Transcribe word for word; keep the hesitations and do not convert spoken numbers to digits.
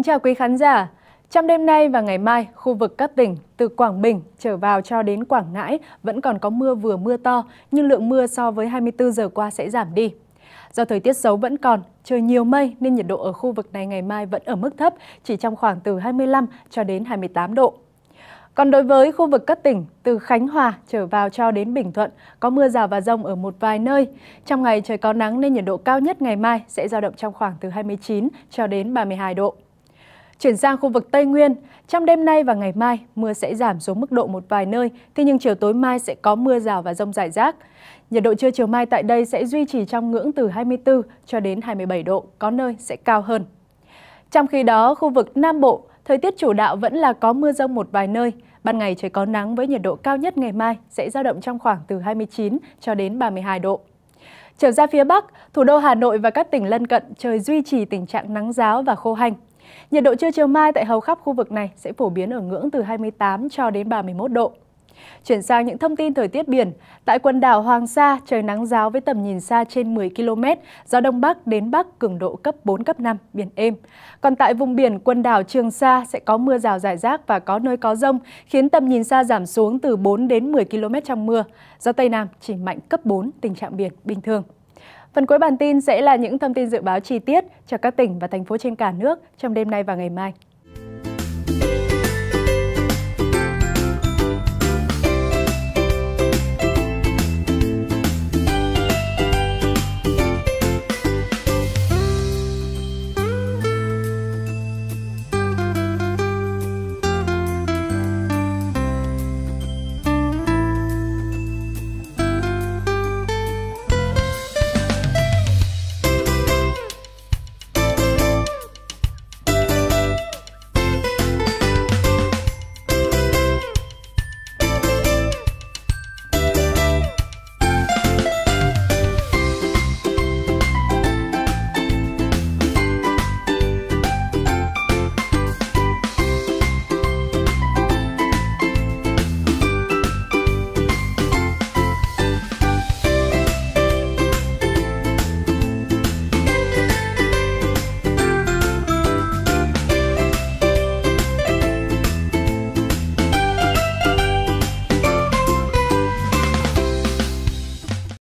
chào quý khán giả. Trong đêm nay và ngày mai, khu vực các tỉnh từ Quảng Bình trở vào cho đến Quảng Ngãi vẫn còn có mưa vừa mưa to, nhưng lượng mưa so với hai mươi tư giờ qua sẽ giảm đi. Do thời tiết xấu vẫn còn, trời nhiều mây nên nhiệt độ ở khu vực này ngày mai vẫn ở mức thấp, chỉ trong khoảng từ hai mươi lăm cho đến hai mươi tám độ. Còn đối với khu vực các tỉnh từ Khánh Hòa trở vào cho đến Bình Thuận, có mưa rào và dông ở một vài nơi. Trong ngày trời có nắng nên nhiệt độ cao nhất ngày mai sẽ dao động trong khoảng từ hai mươi chín cho đến ba mươi hai độ. Chuyển sang khu vực Tây Nguyên, trong đêm nay và ngày mai, mưa sẽ giảm xuống mức độ một vài nơi, thế nhưng chiều tối mai sẽ có mưa rào và dông rải rác. Nhiệt độ trưa chiều mai tại đây sẽ duy trì trong ngưỡng từ hai mươi tư cho đến hai mươi bảy độ, có nơi sẽ cao hơn. Trong khi đó, khu vực Nam Bộ, thời tiết chủ đạo vẫn là có mưa dông một vài nơi. Ban ngày trời có nắng với nhiệt độ cao nhất ngày mai sẽ dao động trong khoảng từ hai mươi chín cho đến ba mươi hai độ. Trở ra phía Bắc, thủ đô Hà Nội và các tỉnh lân cận trời duy trì tình trạng nắng ráo và khô hanh. Nhiệt độ trưa chiều mai tại hầu khắp khu vực này sẽ phổ biến ở ngưỡng từ hai mươi tám cho đến ba mươi mốt độ. Chuyển sang những thông tin thời tiết biển, tại quần đảo Hoàng Sa trời nắng ráo với tầm nhìn xa trên mười ki lô mét, gió đông bắc đến bắc cường độ cấp bốn, cấp năm, biển êm. Còn tại vùng biển quần đảo Trường Sa sẽ có mưa rào rải rác và có nơi có dông, khiến tầm nhìn xa giảm xuống từ bốn đến mười ki lô mét trong mưa. Gió Tây Nam chỉ mạnh cấp bốn, tình trạng biển bình thường. Phần cuối bản tin sẽ là những thông tin dự báo chi tiết cho các tỉnh và thành phố trên cả nước trong đêm nay và ngày mai.